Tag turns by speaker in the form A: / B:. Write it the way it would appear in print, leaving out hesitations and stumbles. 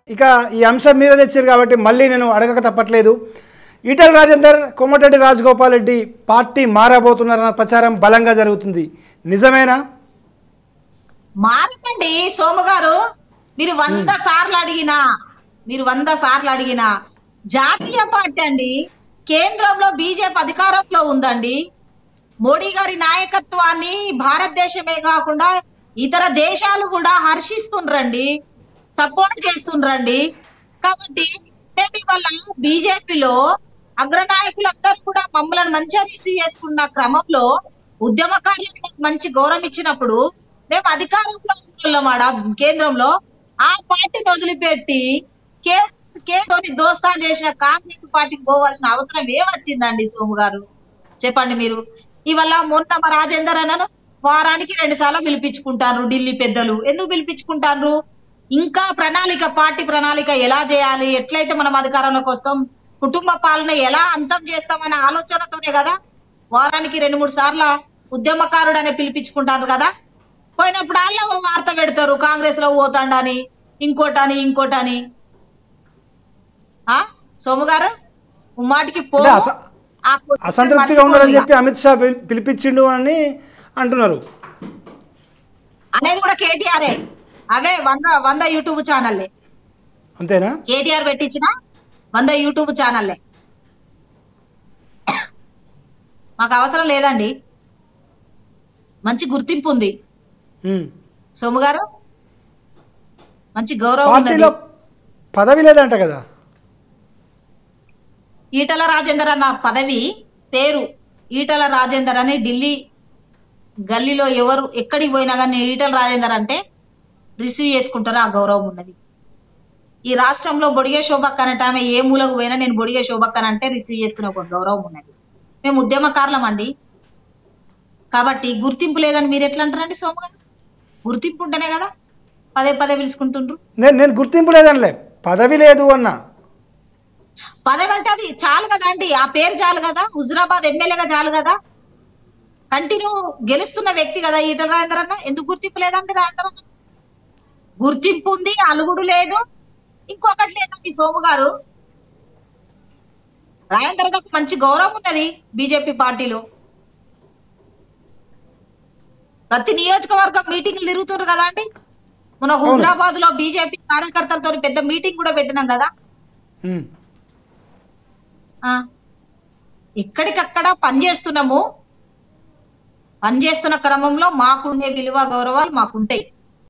A: ఇక ఈ అంశం మీద తెచ్చారు కాబట్టి మళ్ళీ నేను అడగక తప్పట్లేదు. ఈటల రాజేందర్, కోమటిరెడ్డి రాజగోపాల్ రెడ్డి పార్టీ మారబోతున్నారన్న ప్రచారం బలంగా జరుగుతుంది. నిజమేనా?
B: మారకండి సోము గారు. మీరు 100 సార్లు అడిగినా జాతీయ పార్టీ అండి. కేంద్రంలో బీజేపీ అధికారంలో ఉందండి. మోడీ గారి నాయకత్వాన్ని భారతదేశమే కాకుండా ఇతర దేశాలు కూడా హర్షిస్తుండ్రండి, సపోర్ట్ చేస్తుండ్రండి. కాబట్టి మేము ఇవాళ బీజేపీలో అగ్రనాయకులందరూ కూడా మమ్మల్ని మంచిగా రిసీవ్ చేసుకున్న క్రమంలో ఉద్యమకారులకు మంచి గౌరవం ఇచ్చినప్పుడు మేము అధికారంలో ఉంటున్నామాడ కేంద్రంలో ఆ పార్టీని వదిలిపెట్టి కేసుని దోస్తాన్ చేసిన కాంగ్రెస్ పార్టీకి పోవాల్సిన అవసరం ఏమొచ్చిందండి సోము గారు? చెప్పండి మీరు. ఇవాళ మొన్న మా రాజేందర్ అన్నను వారానికి 2 సార్లు పిలిపించుకుంటారు ఢిల్లీ పెద్దలు. ఎందుకు పిలిపించుకుంటారు? ఇంకా పార్టీ ప్రణాళిక ఎలా చేయాలి, ఎట్లయితే మనం అధికారంలోకి వస్తాం, కుటుంబ పాలన ఎలా అంతం చేస్తామనే ఆలోచనతోనే కదా వారానికి 2-3 సార్ల ఉద్యమకారుడు అనే పిలిపించుకుంటారు కదా. పోయినప్పుడు వాళ్ళ వార్త పెడతారు కాంగ్రెస్ లో పోతాండని, ఇంకోటని. సోము గారు ఉమ్మాటికి
A: అసంతృప్తిగా ఉండాలని చెప్పి అమిత్ షా పిలిపించిండు అని అంటున్నారు.
B: అనేది కూడా కేటీఆరే. అవే 100 యూట్యూబ్ ఛానల్లే.
A: అంతేనా?
B: కేటీఆర్ పెట్టించిన 100 యూట్యూబ్ ఛానల్లే. మాకు అవసరం లేదండి. మంచి గుర్తింపు ఉంది సోము గారు, మంచి గౌరవం ఉంది.
A: పదవి లేదంట కదా.
B: ఈటల రాజేందర్ అన్న పదవి పేరు ఈటల రాజేందర్ అని ఢిల్లీ గల్లీలో ఎవరు ఎక్కడికి పోయినా కానీ ఈటల రాజేందర్ అంటే రిసీవ్ చేసుకుంటారో ఆ గౌరవం ఉన్నది. ఈ రాష్ట్రంలో బొడిగే శోభక్క అనట ఆమె ఏ మూలకు పోయినా నేను బొడిగే శోభక్క అంటే రిసీవ్ చేసుకునే ఒక గౌరవం ఉన్నది. మేము ఉద్యమకారులం అండి. కాబట్టి గుర్తింపు లేదని మీరు ఎట్లా అంటారండి సోము గారు? గుర్తింపు ఉంటేనే కదా పదే పిలుచుకుంటుండ్రు.
A: నేను గుర్తింపు లేదనిలే, పదవి లేదు అన్నా.
B: పదవి అంటే అది చాలు కదా అండి, ఆ పేరు చాలు కదా. హుజురాబాద్ ఎమ్మెల్యేగా చాలు కదా. కంటిన్యూ గెలుస్తున్న వ్యక్తి కదా ఈటల రాజేందర్ అన్న. ఎందుకు గుర్తింపు లేదండి రాజేందర్ అన్న? గుర్తింపు ఉంది, అలుగుడు లేదు, ఇంకొకటి లేదండి సోము గారు. రాజేందర్ అన్నకు మంచి గౌరవం ఉన్నది బీజేపీ పార్టీలో. ప్రతి నియోజకవర్గం మీటింగ్లు తిరుగుతున్నారు కదా అండి. మన హుజురాబాద్ లో బీజేపీ కార్యకర్తలతో పెద్ద మీటింగ్ కూడా పెట్టినాం కదా. ఎక్కడికక్కడ పనిచేస్తున్నాము. పనిచేస్తున్న క్రమంలో మాకుండే విలువ గౌరవాలు మాకుంటాయి.